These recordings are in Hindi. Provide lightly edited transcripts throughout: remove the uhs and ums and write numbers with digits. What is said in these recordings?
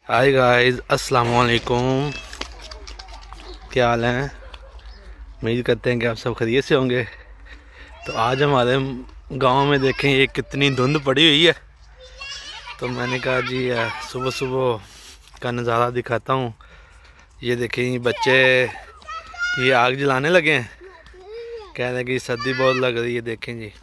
हाय गाइस, अस्सलाम वालेकुम। क्या हाल हैं? उम्मीद करते हैं कि आप सब खैरियत से होंगे। तो आज हमारे गांव में देखें ये कितनी धुंध पड़ी हुई है। तो मैंने कहा जी सुबह सुबह का नज़ारा दिखाता हूँ। ये देखें ये बच्चे ये आग जलाने लगे हैं, कह रहे हैं कि सर्दी बहुत लग रही है। देखें जी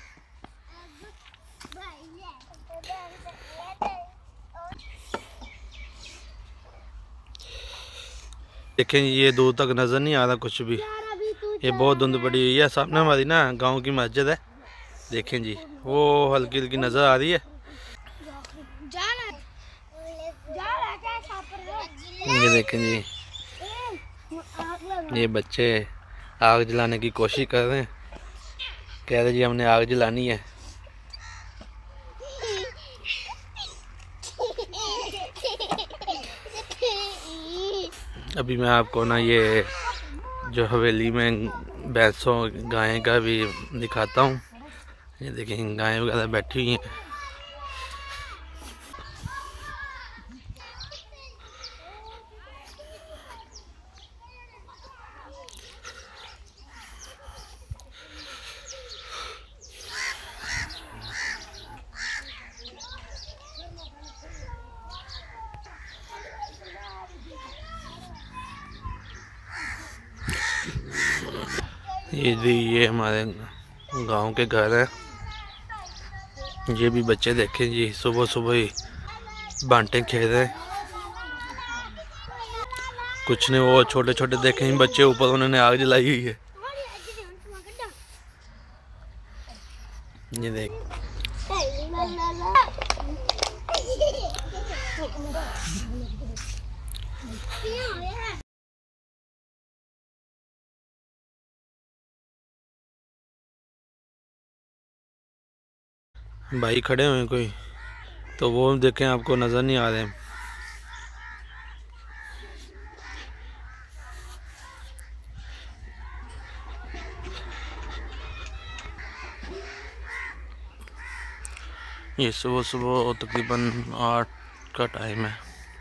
देखें ये दूर तक नज़र नहीं आ रहा कुछ भी। ये बहुत धुंध पड़ी हुई है। सामने हमारी ना गांव की मस्जिद है, देखें जी वो हल्की हल्की नज़र आ रही है। ये देखें जी ये बच्चे आग जलाने की कोशिश कर रहे हैं, कह रहे जी हमने आग जलानी है। अभी मैं आपको ना ये जो हवेली में भैंसों गायें का भी दिखाता हूँ। ये देखें गायें वगैरह बैठी हुई हैं। ये हमारे गांव के घर है। ये भी बच्चे देखें जी सुबह सुबह ही बांटे खेल रहे हैं। कुछ ने वो छोटे छोटे देखें बच्चे ऊपर, उन्होंने आग जलाई हुई है। ये देख भाई खड़े हुए कोई, तो वो देखें आपको नज़र नहीं आ रहे हैं। ये सुबह सुबह तकरीबन 8 का टाइम है।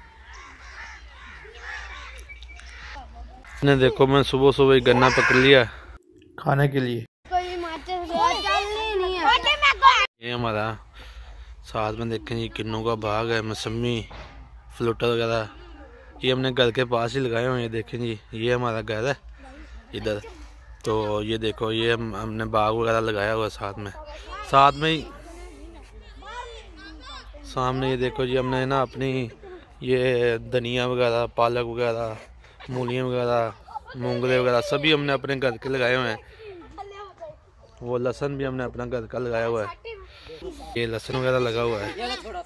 ने देखो मैं सुबह सुबह ही गन्ना पकड़ लिया खाने के लिए। ये हमारा साथ में देखें ये किन्नू का बाग है, मौसमी फ्लूटर वगैरह ये हमने घर के पास ही लगाए हुए हैं। देखें जी ये हमारा घर है इधर। तो ये देखो ये हमने बाग वगैरह लगाया हुआ है साथ में ही सामने। ये देखो जी हमने ना अपनी ये धनिया वगैरह, पालक वगैरह, मूलियाँ वगैरह, मूंगरे वगैरह सभी हमने अपने घर के लगाए हुए हैं। वो लहसुन भी हमने अपना घर का लगाया हुआ है। ये लहसुन वगैरह लगा हुआ है।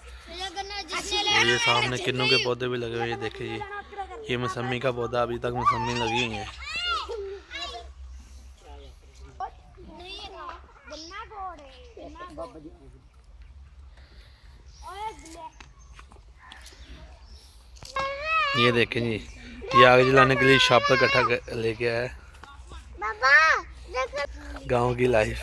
ये सामने किन्नू के पौधे भी लगे हुए हैं। देखिए ये मौसमी का पौधा, अभी तक मौसमी लगी हुई है। ये देखें जी ये आग जलाने के लिए शापर इकट्ठा लेके आया है। गांव की लाइफ।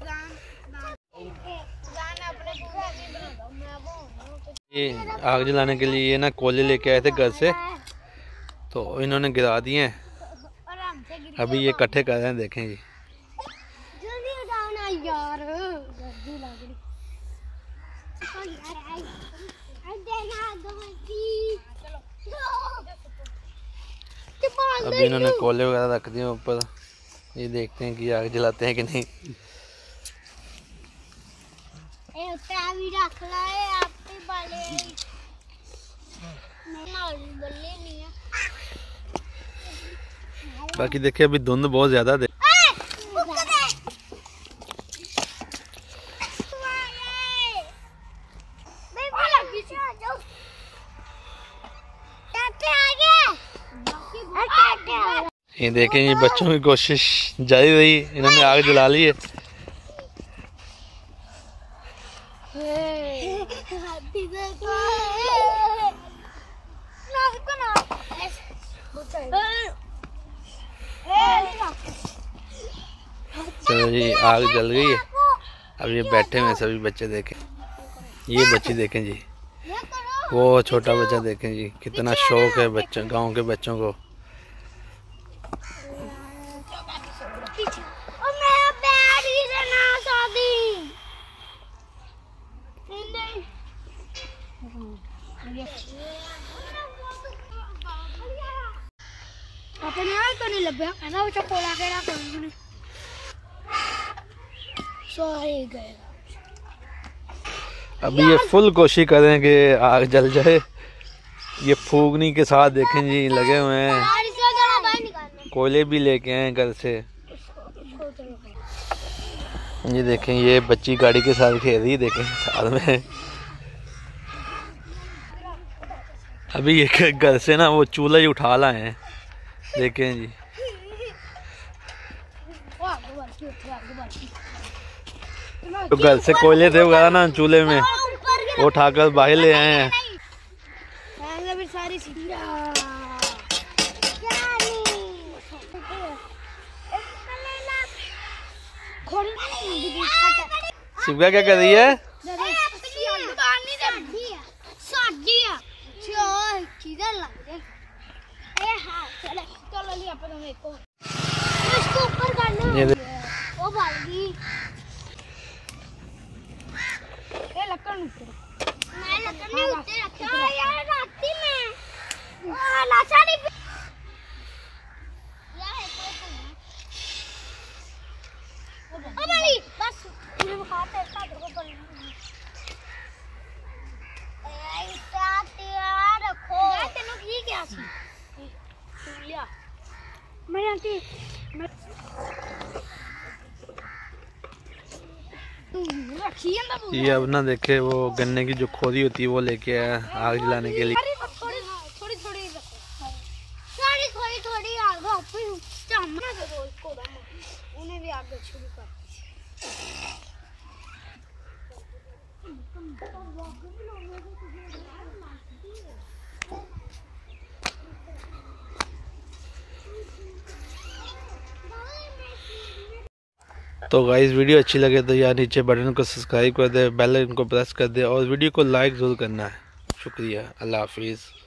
ये आग जलाने के लिए ये ना कोयले लेके आए थे घर से, तो इन्होंने गिरा दिए हैं। अभी ये इकट्ठे कर रहे हैं। देखें जी अभी इन्होंने कोयले वगैरह रख दिए ऊपर। ये देखते हैं कि आग जलाते हैं कि नहीं। बाकी देखिए अभी धुंध बहुत ज्यादा दे। ये देखें ये बच्चों की कोशिश जारी रही, इन्होंने आग जला ली है। चलो जी आग जल गई है। अब ये बैठे हुए सभी बच्चे देखें, ये बच्ची देखें जी वो छोटा बच्चा देखें जी, कितना शौक है बच्चों, गांव के बच्चों को। अपने आप तो नहीं लगे ना वो चकोला के रख मैंने सही गए। अभी ये फुल कोशिश करें कि आग जल जाए। ये फूकनी के साथ देखें जी लगे हुए हैं, कोयले भी लेके आए घर से। ये देखें ये बच्ची गाड़ी के साथ खेल रही है, देखें साथ में। अभी ये घर से ना वो चूल्हा ही उठा लाए हैं, देखें जी। तो घर से कोयले थे वगैरह ना चूल्हे में, वो उठाकर बाहर ले आए हैं। शिवगा क्या कर रही है? ये अब ना देखे वो गन्ने की जो खोदी होती है वो लेके आया आग जलाने के लिए। तो गाइस वीडियो अच्छी लगे तो यार नीचे बटन को सब्सक्राइब कर दे, बेल आइकन को प्रेस कर दे और वीडियो को लाइक ज़रूर करना है। शुक्रिया, अल्लाह हाफिज़।